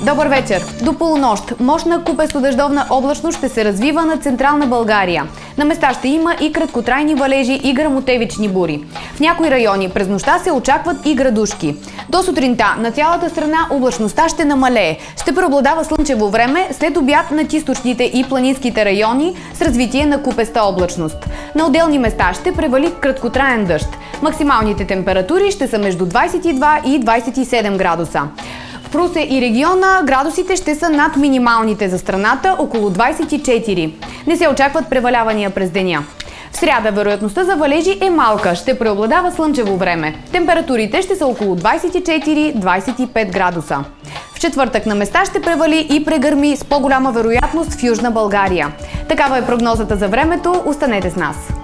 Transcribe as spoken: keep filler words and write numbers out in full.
Добър вечер! До полунощ мощна купесто-дъждовна облачност ще се развива над централна България. На места ще има и краткотрайни валежи и гръмотевични бури. В някои райони през нощта се очакват и градушки. До сутринта на цялата страна облачността ще намалее. Ще преобладава слънчево време, след обяд над източните и планинските райони с развитие на купеста облачност. На отделни места ще превали краткотраен дъжд. Максималните температури ще са между двадесет и два и двадесет и седем градуса. В Русе и региона градусите ще са над минималните за страната, около двадесет и четири. Не се очакват превалявания през деня. В сряда вероятността за валежи е малка, ще преобладава слънчево време. Температурите ще са около двадесет и четири до двадесет и пет градуса. В четвъртък на места ще превали и прегърми с по-голяма вероятност в Южна България. Такава е прогнозата за времето, останете с нас.